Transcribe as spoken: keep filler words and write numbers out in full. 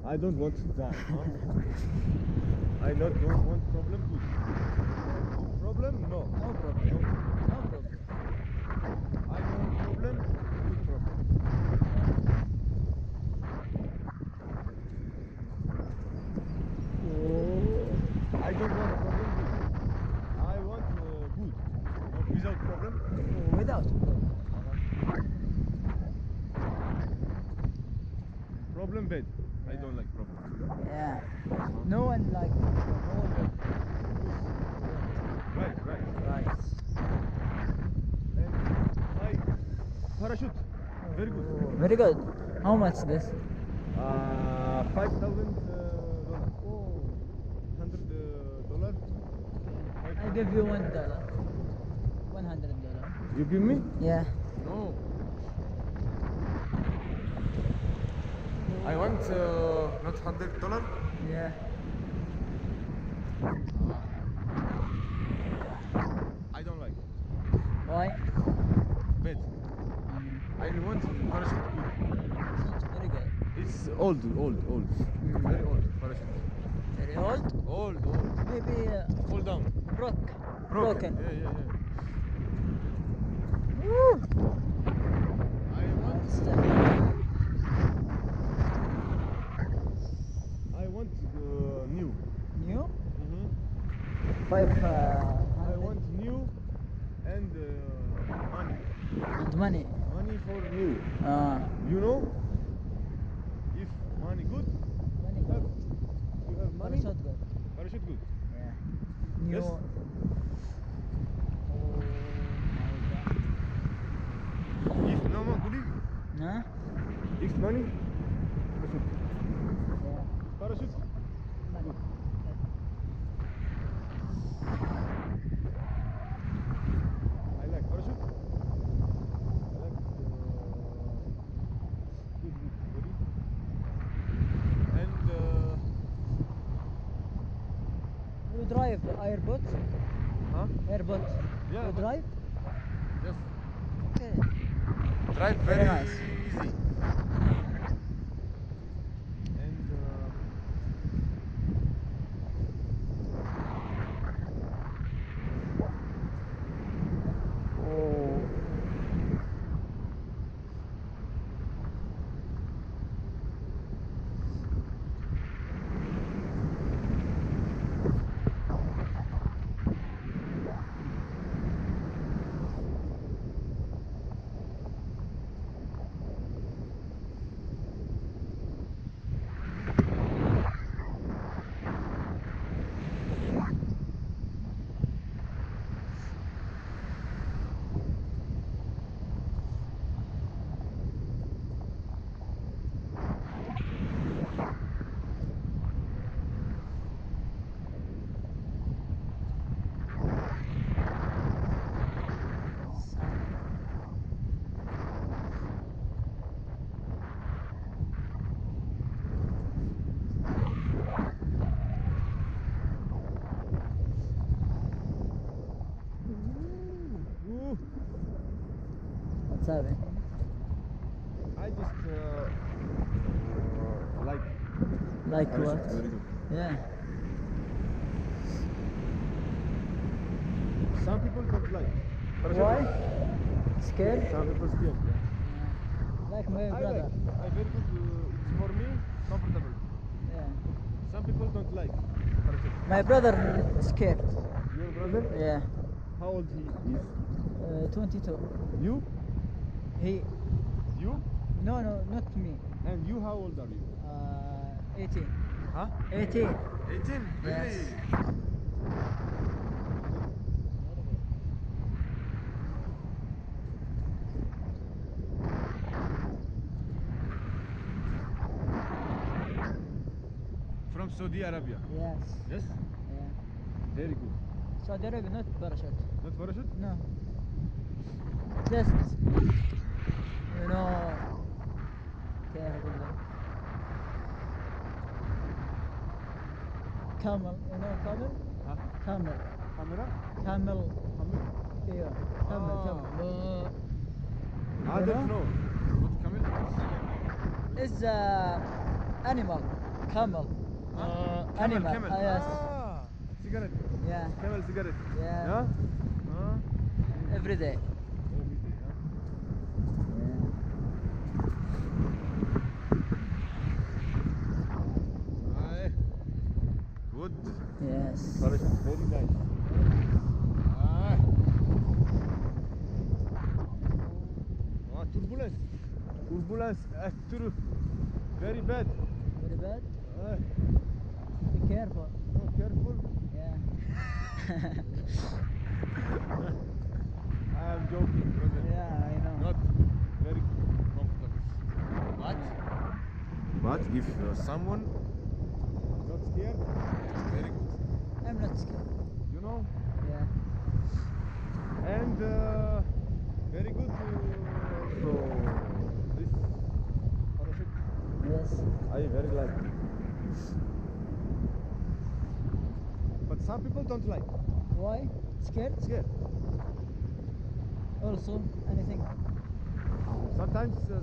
I don't want to die. Huh? I not don't want problem. Good. Problem? No. No problem. No problem. I don't want problem. Good problem. Oh. I don't want problem. Good. I want uh, good. Not without problem. Without problem. Problem bad. I don't like problem. Yeah. No one like problem. No one like Right, right. right. And my parachute. Very good. Oh, very good. How much this? Uh, five thousand uh, dollars. Oh. Hundred uh, dollars. I give you one dollar. One hundred dollar. You give me? Yeah. No. I want uh, not hundred dollar. Yeah. I don't like. Why? Bad. I want parachute good. It's very good. It's old, old, old. Very old parachute. Very old. Old, old. Maybe uh, Fall down. broke. Broken. Broken. Yeah, yeah, yeah. Woo. I want. That's the- I want uh, new. New? Mm-hmm. Five uh, I hundred want new and uh, money. and money. Money for new. Uh, You know, if money good, money you have, good. you have money. Parachute good. Parachute good. Yeah. New. Yes. Oh If no more good, my God. Huh? if money, parachute. Yeah. Parachute. Money. I like parachute. I like uh, good, good, very. And uh, You drive airboat? huh? Airboat. Yeah, You but- drive? Yes. Okay. Drive Very very nice. easy. And uh, Oh. ooh, What's happening? I just uh, uh, like Like parachute. what? Very good. Yeah. Some people don't like parachute. Why? Scared? Some people scared. Yeah. Like my I brother. like. I very good. Uh, it's for me comfortable. Yeah. Some people don't like parachute. My brother scared. Your brother? Yeah. How old he is? Uh, twenty-two. You? He. You? No, no, not me. And you? How old are you? Uh, eighteen. Huh? eighteen. eighteen. Yes. From Saudi Arabia. Yes. Yes. Yeah. Very good. Saudi Arabia, not parachute. Not parachute? No. Just, you know, كيف أقول لك؟ camel, you know camel? Huh? Camel. Camera? Camel. Camera? Yeah. Camel, Ah. camel. I You don't know? know. What camel? It's uh, animal. camel. Uh, Animal, camel. ah, yes. Ah, cigarette. Yeah, Camel cigarette. Yeah. Yeah? Uh, every day. every day, huh? Aye. Good. Yes. Parachute, very nice. Ah. Ah, turbulence. Turbulence. Uh, tur very bad. Very bad. Ah, Be careful. no, careful. Yeah. I am joking, brother. Yeah, I know. Not very comfortable. But, but if uh, someone is not scared, it's very good. I'm not scared. You know? Yeah. And uh, very good uh, also this parachute. Yes. I very like. But some people don't like. Why? Scared? Scared. Also, anything? Sometimes uh,